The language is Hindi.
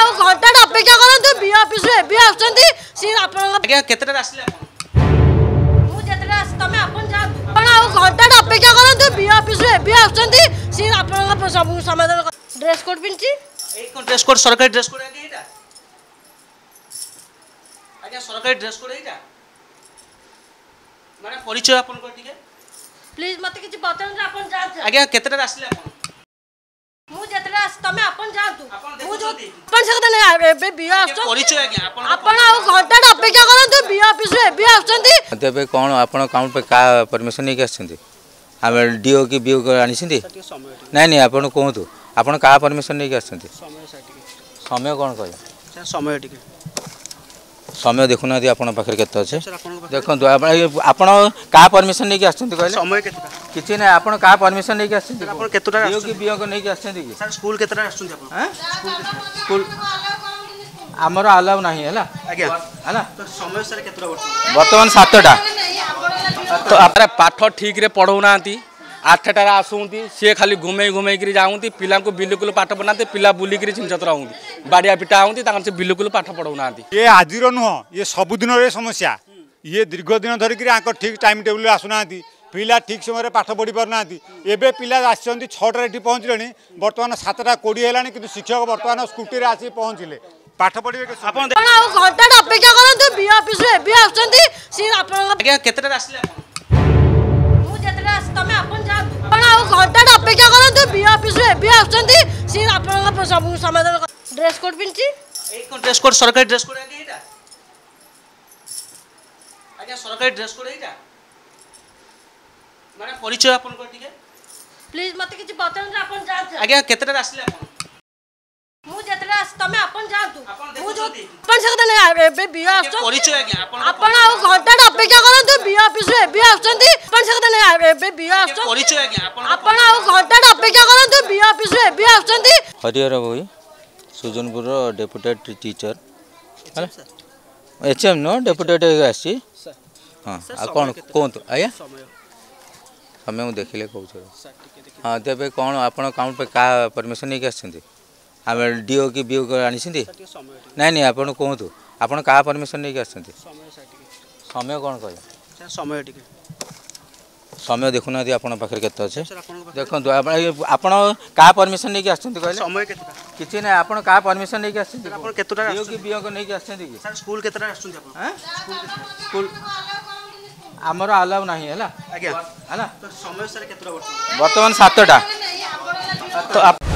घंटा अपेक्षा करंतु बी ऑफिस रे बी आछंती सी आपन आज्ञा केतेटा आसले मु जेतरा तमे आपन जा आपण घंटा अपेक्षा करंतु बी ऑफिस रे बी आछंती सी आपन सब समाधान ड्रेस कोड पिनची ए कोन ड्रेस कोड सरकारी ड्रेस कोड आज्ञा एटा आज्ञा सरकारी ड्रेस कोड एटा माने परिचय आपन को ठीक है प्लीज मते किछि बतन आपन जा आज्ञा केतेटा आसले आपन मु जेतरा तमे आपन जातु मु जो अपन सकत नै बे बी आछन परिचय आज्ञा आपण घंटा अपेक्षा करंतु बी ऑफिस रे बी आछंती तेबे कोन आपण अकाउंट पे का परमिशन नै के आछंती हम डीओ की बीओ को आनिसंती नै नै आपण कहतु आपण का परमिशन नै के आछंती समय कोन कहय समय ठीक समय देखुना दी आपण पाखर केते अछि देखंतु आपण का परमिशन नै के आछंती कहले समय केतेटा किछि नै आपण का परमिशन नै के आछंती आपण केतेटा डीओ की बीओ को नै के आछंती कि सर स्कूल केतेटा आछंती आपण हैं स्कूल हमर अलाउ नाही हला आज्ञा हला तो समय सर केतेटा वर्तमान 7टा तो आप पाठ ठीक रे पढ़ौना 8टार आसुंती सी खाली घुमे घुमे जाऊँगी पिला बिल्कुल पाठ पढ़ाते पिला बुलिक छिंचतर हूँ बाड़िया पिटा हूँ से बिल्कुल पाठ पढ़ौना ये आज नुह ये सबुदिन समस्या ये दीर्घ दिन धरिकी ठीक टाइम टेबुल आसुना पिला ठीक समय पाठ पढ़ी पारना एवं पिला आसछन्ती 6टार ये पहुँचले बर्तमान 7टा 20 है कि शिक्षक बर्तमान स्कूटी रे आसी पहुँचले पाठ पढ़े घंटा अपेक्षा करंतु बी ऑफिस रे बी आछंती सी आपन आज्ञा केतेटा आसले मु जेतरा तमे आपन जा आपण घंटा अपेक्षा करंतु बी ऑफिस रे बी आछंती सी आपन सब समाधान ड्रेस कोड पिनची ए कोन ड्रेस कोड सरकारी ड्रेस कोड आज्ञा एटा आज्ञा सरकारी ड्रेस कोड एटा माने परिचय आपन को ठीक है प्लीज मते किछि बतन आपन जा आज्ञा केतेटा आसले आपन मु जेतरा तमे आपन जातु मु जो देखुछथि अपन सकत नै बे बी आछन परिचय आज्ञा आपण घंटा अपेक्षा करंतु बी ऑफिस रे बी आछंती अपन सकत नै बे बी आछन परिचय आज्ञा आपण घंटा अपेक्षा करंतु बी ऑफिस रे बी आछंती हरिहर भई Sujanpur deputed teacher HM no deputed आसी हाँ आ कौन कहतु आज्ञा समय देखिले कहूँ हाँ तेबे कौन आपण अकाउंट पे का परमिशन नहीं आछंती हम डीओ की बीओ को आनिसंती नै नै आपण कहतु आपण का परमिशन नहीं आछंती समय कोन कहय समय ठीक समय देखुना दी आपण पाखर केते अछि देखंतु आपण का परमिशन नहीं आछंती कहले समय केतेटा किछि नै आपण का परमिशन नहीं आछंती आपण केतेटा डीओ की बीओ को नहीं आछंती कि सर स्कूल केतेटा आछंती आपण हैं स्कूल हमर अलाउ नाही हला आज्ञा हला तो समय सर केतेटा वर्तमान 7टा तो